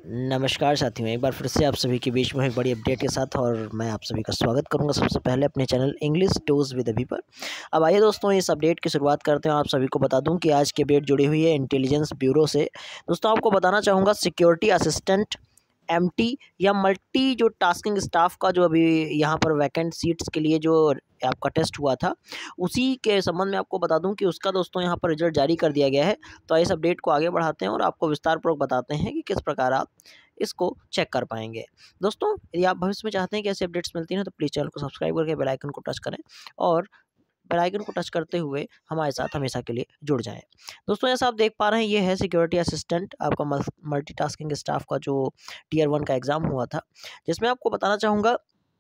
नमस्कार साथियों, एक बार फिर से आप सभी के बीच में एक बड़ी अपडेट के साथ और मैं आप सभी का स्वागत करूंगा सबसे पहले अपने चैनल इंग्लिश टूज विद अभी पर। अब आइए दोस्तों, इस अपडेट की शुरुआत करते हैं। आप सभी को बता दूं कि आज की अपडेट जुड़ी हुई है इंटेलिजेंस ब्यूरो से। दोस्तों आपको बताना चाहूँगा, सिक्योरिटी असिस्टेंट एमटी या मल्टी जो टास्किंग स्टाफ का जो अभी यहाँ पर वैकेंट सीट्स के लिए जो आपका टेस्ट हुआ था, उसी के संबंध में आपको बता दूं कि उसका दोस्तों यहाँ पर रिजल्ट जारी कर दिया गया है। तो इस अपडेट को आगे बढ़ाते हैं और आपको विस्तारपूर्वक बताते हैं कि किस प्रकार आप इसको चेक कर पाएंगे। दोस्तों यदि आप भविष्य में चाहते हैं कि ऐसी अपडेट्स मिलती हैं तो प्लीज़ चैनल को सब्सक्राइब करके बेल आइकन को टच करें और बेल आइकन को टच करते हुए हमारे साथ हमेशा के लिए जुड़ जाएं। दोस्तों जैसा आप देख पा रहे हैं, ये है सिक्योरिटी असिस्टेंट आपका मल्टीटास्किंग स्टाफ का जो टियर 1 का एग्ज़ाम हुआ था, जिसमें आपको बताना चाहूँगा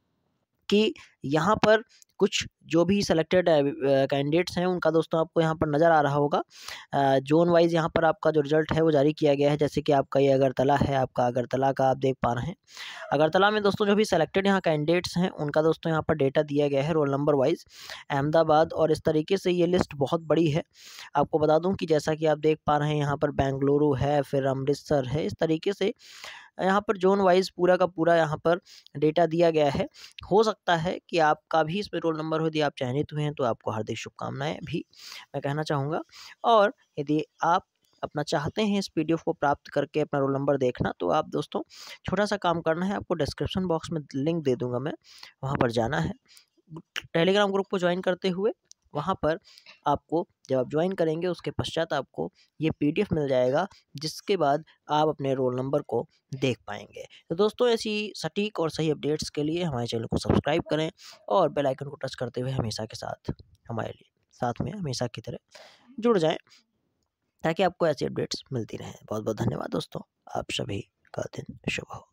कि यहाँ पर कुछ जो भी सिलेक्टेड कैंडिडेट्स हैं उनका दोस्तों आपको यहाँ पर नज़र आ रहा होगा। जोन वाइज यहाँ पर आपका जो रिजल्ट है वो जारी किया गया है। जैसे कि आपका ये अगरतला है, आपका अगरतला का आप देख पा रहे हैं। अगरतला में दोस्तों जो भी सिलेक्टेड यहाँ कैंडिडेट्स हैं उनका दोस्तों यहाँ पर डेटा दिया गया है रोल नंबर वाइज। अहमदाबाद और इस तरीके से ये लिस्ट बहुत बड़ी है। आपको बता दूँ कि जैसा कि आप देख पा रहे हैं, यहाँ पर बेंगलुरु है, फिर अमृतसर है। इस तरीके से यहाँ पर जोन वाइज पूरा का पूरा यहाँ पर डेटा दिया गया है। हो सकता है कि आपका भी इसमें रोल नंबर हो। यदि आप चयनित हुए हैं तो आपको हार्दिक शुभकामनाएं भी मैं कहना चाहूँगा। और यदि आप अपना चाहते हैं इस पीडीएफ को प्राप्त करके अपना रोल नंबर देखना, तो आप दोस्तों छोटा सा काम करना है, आपको डिस्क्रिप्शन बॉक्स में लिंक दे दूंगा मैं, वहाँ पर जाना है। टेलीग्राम ग्रुप को ज्वाइन करते हुए वहाँ पर आपको जब आप ज्वाइन करेंगे उसके पश्चात आपको ये पीडीएफ मिल जाएगा, जिसके बाद आप अपने रोल नंबर को देख पाएंगे। तो दोस्तों ऐसी सटीक और सही अपडेट्स के लिए हमारे चैनल को सब्सक्राइब करें और बेल आइकन को टच करते हुए हमेशा के साथ हमारे लिए साथ में हमेशा की तरह जुड़ जाएं, ताकि आपको ऐसी अपडेट्स मिलती रहें। बहुत बहुत धन्यवाद दोस्तों, आप सभी का दिन शुभ हो।